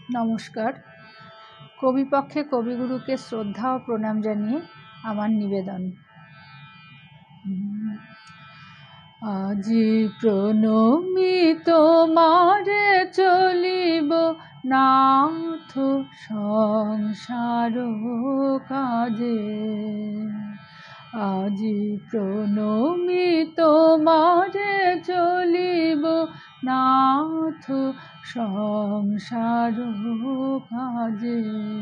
নমস্কার। কবিপক্ষে কবিগুরুকে শ্রদ্ধা ও প্রণাম জানিয়ে আমার নিবেদন। আজি প্রণমি তোমারে চলিব নাথ সংসার কাজে। আজি প্রণমি তোমারে চলিব নাথ সংসার কাজে।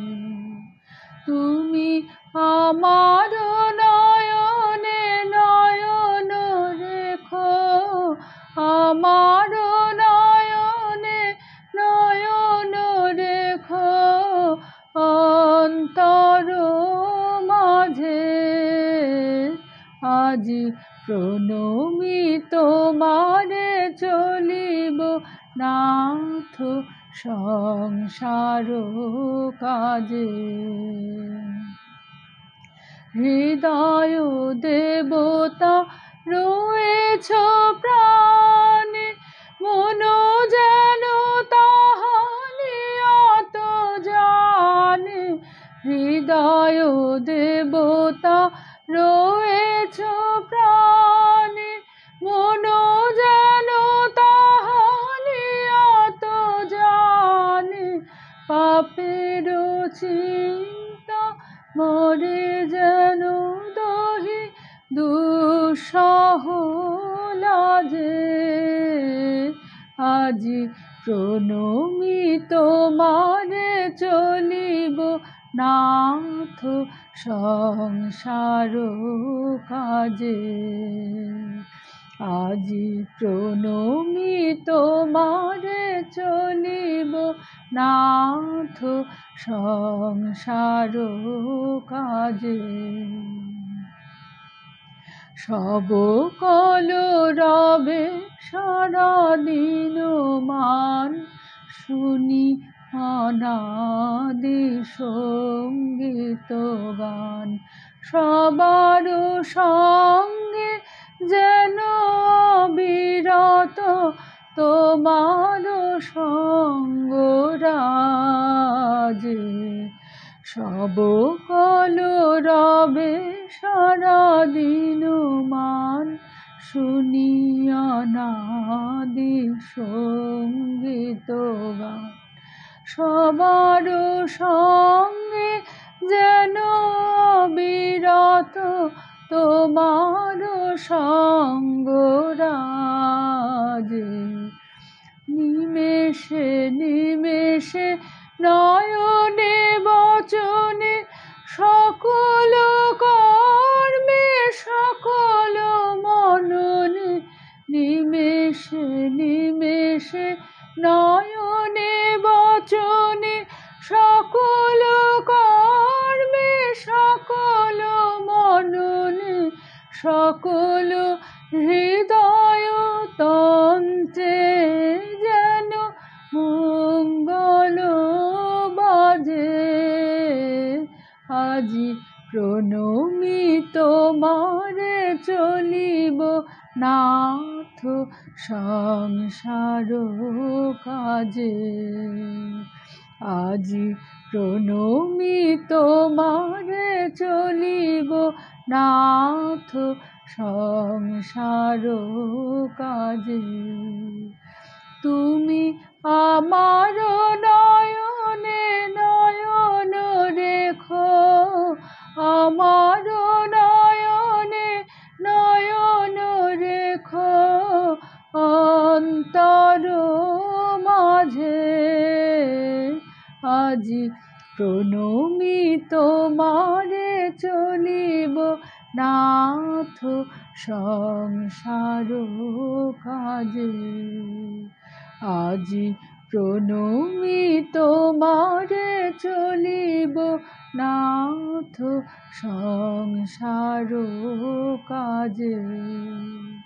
তুমি আমার নয়নে নয়ন রেখো, আমার নয়নে নয়ন রেখো অন্তর মাঝে। আজি প্রণমি তোমারে চলিব নাথ সংসার কাজে। হৃদয় দেবতা রয়েছ প্রাণে, মন যেন তাহানি অত জানে। হৃদয় দেবতা রয়েছ প্রাণে, মন যেন তাহানি অত জানে। পাপের চিন্তা মরে যেন দহি দুঃসহ লাজে। আজি প্রণমি তোমারে চলিব নাথ সংসার কাজে। আজি প্রণমি তোমারে চলিব নাথ সংসার কাজে। সব কলরবে সারাদিন মান শুনি অনাদি সঙ্গীত গান। সবার সঙ্গে যেন বিরত তোমার সঙ্গ রাজে। সব কলরবে সারাদিন মান শুনি অনাদি সঙ্গীত গান। সবার সঙ্গে যেন বিরত তোমার সঙ্গ রাজে। নিমেষে নিমেষে নয়নে বচনে সকল কর্মে সকল মননে। নিমেষে নিমেষে নয়নে বচনে সকল কর্মে সকল মননে। সকল হৃদয় তন্ত্রে যেন মঙ্গল বাজে। আজি প্রণমি তোমারে চলিব নাথ সংসার কাজে। আজি প্রণমি তোমারে চলিব নাথ সংসার কাজে। তুমি আমার নয়নে নয়ন রেখো, আমার নয়নে নয়ন রেখো অন্তর মাঝে। আজি প্রণমি তোমারে চলিব নাথ সংসার কাজে। আজি প্রণমি তোমারে চলিব নাথ সংসার কাজে।